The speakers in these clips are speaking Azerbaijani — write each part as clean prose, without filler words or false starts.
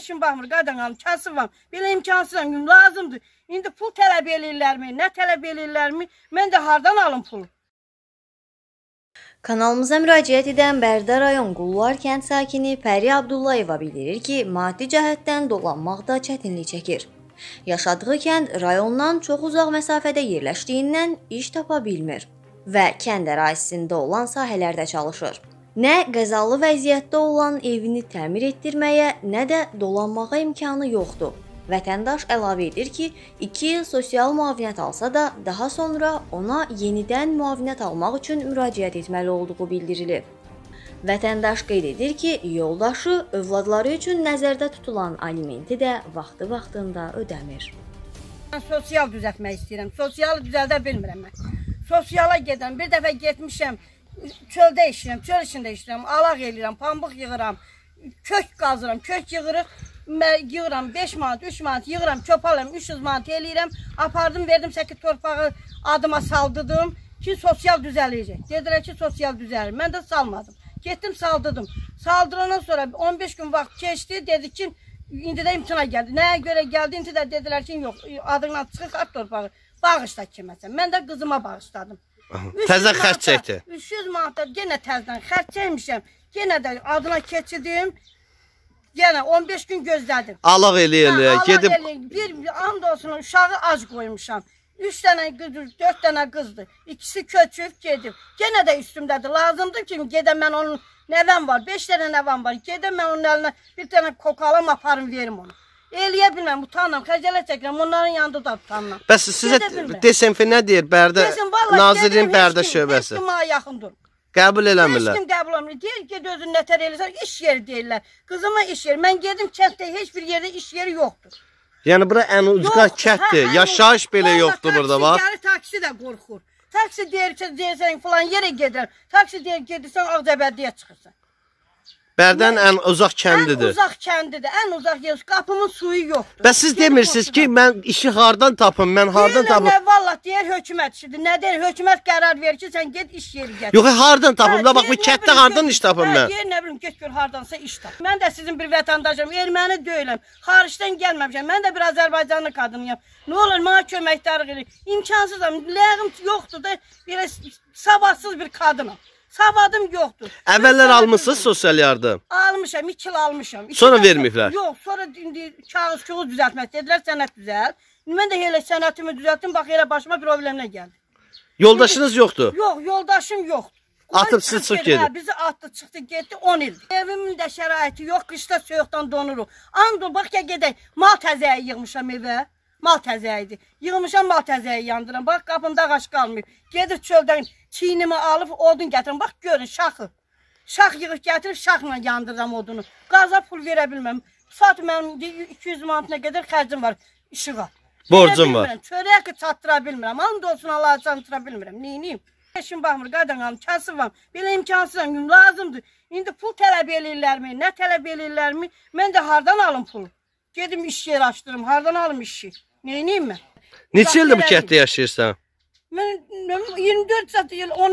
Eşim baxmır, qadanam, kasıbam. Belə imkansızam, lazımdır. İndi pul tələb eləyirlərmi, nə tələb eləyirlərmi? Mən də hardan alım pulu? Kanalımıza müraciət edən Bərdə rayon Qullar kənd sakini Pəri Abdullayeva bildirir ki, maddi cəhətdən dolanmaqda çətinlik çəkir. Yaşadığı kənd rayondan çox uzaq məsafədə yerləşdiyindən iş tapa bilmir və kənd ərazisində olan sahələrdə çalışır. Nə qəzalı vəziyyətdə olan evini təmir etdirməyə, nə də dolanmağa imkanı yoxdur. Vətəndaş əlavə edir ki, 2 il sosial müavinət alsa da, daha sonra ona yenidən müavinət almaq üçün müraciət etməli olduğu bildirilir. Vətəndaş qeyd edir ki, yoldaşı övladları üçün nəzərdə tutulan alimenti də vaxtı-vaxtında ödəmir. Mən sosial düzəltmək istəyirəm, sosialı düzəldə bilmirəm mən. Sosiala gedirəm, bir dəfə getmişəm, çöldə işləyirəm, çöl içində işləyirəm, alaq eləyirəm, pambıq yığıram, kök qazıram, kök yığırıq. Yığıram 5 manat, 3 manat yığıram, çöp alıram, 300 manat eləyirəm. Apardım, verdim 8 torpağı adıma saldırdım ki, sosial düzələcək. Dedilər ki, sosial düzəlir. Mən də salmadım. Getdim, saldırdım. Saldırandan sonra 15 gün vaxt keçdi, dedi ki, indi də imtina gəldi. Nəyə görə gəldi? İndi də dedilər ki, yox, adından çıxır, at torpağı bağışla kiməsə. Mən də qızıma bağışladım. Təzə xərc çəkdi. 300 manat da yenə təzdən xərc çəkmişəm. Yenə də adına keçirdim. Yəni 15 gün gözlədim. Alaq eləyə, gedib. Bir and olsun uşağı ac qoymuşam. 3 dənə qız, 4 dənə qızdır. İkisi köçüb gedib. Yenə də üstümdədir. Lazımdır ki, gedəm mən onun nəvəm var, 5 dənə nəvəm var. Gedəm mən onun əlinə bir dənə kokalam aparım verim onu. Eləyə bilməm, utanıram, xəcələ çəkirəm. Onların yanında da utanıram. Bəs sizə DSMF nə deyir? Bərdə Nazirin Bərdə şöbəsi. Heç kimə yaxın durur. Qəbul eləmirlər. Heç kim qəbul eləmir. Deyir ki, özün nətər eləsən, iş yeri deyirlər. Qızıma iş yeri. Mən gedim kənddə heç bir yerdə iş yeri yoxdur. Yəni bura ən ucqa kənddir. Yaşayış belə yoxdur burada bax. Taksi də qorxur. Taksi deyirsən falan yerə gedirəm. Taksi deyir gedirsən Ağcabəddiyə çıxırsan. Bərdən ən uzaq kəndidir. Ən uzaq kəndidir, ən uzaq yer. Qapımın suyu yoxdur. Bəs siz demirsiniz ki, mən işi hardan tapım, mən hardan tapım? Nə vallah deyir hökumət işidir. Nə deyir hökumət qərar verir ki, sən get iş yeri gətir. Yox, hardan tapım? Da bax bu kənddə hardan iş tapım mən? Deyir nə bilim, get gör hardansa iş tap. Mən də sizin bir vətəndaşım, erməni deyiləm. Xaricdən gəlməmişəm. Mən də bir Azərbaycanlı qadınıyam. Nə olur mənə köməkdarlıq edin. İmkansızam. Ləyğim yoxdur da belə savadsız bir qadınam. Savadım yoxdur. Əvvəllər almışsınız sosial yardım? Almışam, 2 il almışam. Sonra verməyiblər? Yox, sonra indi kağız düzəltmək dedilər, sənət düzəl. Mən də elə sənətimi düzəltdim, bax elə başıma problemlə gəldi. Yoldaşınız yoxdur? Yox, yoldaşım yoxdur. Atıb sizi çıxıb gedib? Bizi atdı, çıxdı, getdi 10 ildir. Evimin də şəraiti yox, qışda soyuqdan donuruq. Andın, bax ya gedək, mal təzəyi yığmışam evə. Mal təzəyidir. Yığmışam mal təzəyi yandıram. Bax qapımda ağac qalmayıb. Gedir çöldən çiynimi alıb odun gətirim. Bax görün şaxı. Şax yığıb gətirib şaxla yandırıram odunu. Qaza pul verə bilməm. Saat mənim 200 manatına qədər xərcim var işığa. Borcum var. Çörəyə ki çatdıra bilmirəm. And olsun Allah'a çatdıra bilmirəm. Neyniyim? Eşim baxmır, qadanam, kasıbam. Belə imkansızam, lazımdır. İndi pul tələb eləyirlərmi, nə tələb eləyirlərmi? Mən də hardan alım pulu? Gedim iş yeri açdırım, hardan alım işi? Neyniyim mən? Neçə ildir bu kənddə yaşayırsan? Mən 24 saat,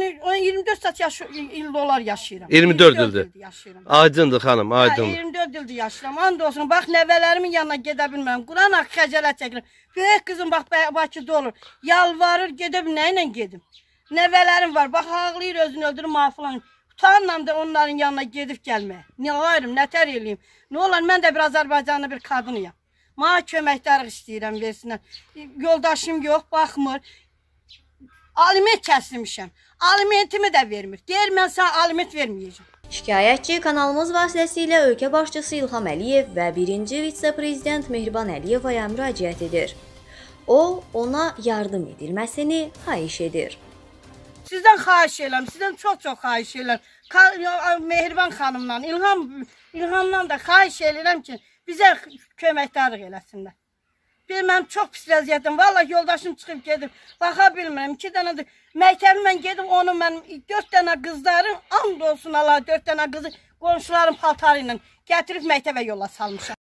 24 saat il dolar yaşayıram. 24 ildir. Aydındır xanım, aydındır. 24 ildir yaşayıram. And olsun, bax nəvələrimin yanına gedə bilməm. Quran haqq xəcələ çəkirəm. Böyük qızım bax Bakıda olur. Yalvarır, gedə bilməm, nə ilə gedim? Nəvələrim var, bax ağlayır, özünü öldürür, mafılan. Utanmam da onların yanına gedib gəlməyə. Nə ayrım, nətər eləyim? Nə olar, mən də bir Azərbaycanlı bir qadınıyam. Mənə köməkdarlıq istəyirəm, versinlər. Yoldaşım yox, baxmır. Aliment kəsilmişəm. Alimentimi də vermir. Deyir, mən sənə aliment verməyəcəm. Şikayətçi kanalımız vasitəsilə ölkə başçısı İlham Əliyev və 1-ci vitse-prezident Mehriban Əliyevaya müraciət edir. O, ona yardım edilməsini xahiş edir. Sizdən xahiş edirəm, sizdən çox-çox xahiş edirəm. Mehriban xanımdan, İlhamdan da xahiş edirəm ki, bizə köməkdarlıq eləsinlər. Mənim çox pis vəziyyətim. Vallahi yoldaşım çıxıb gedib. Baxa bilmirəm. 2 dənədir. Məktəbi mən gedib onu mən 4 dənə qızların, and olsun Allah, 4 dənə qızı qonşuların paltarı ilə gətirib məktəbə yola salmışam.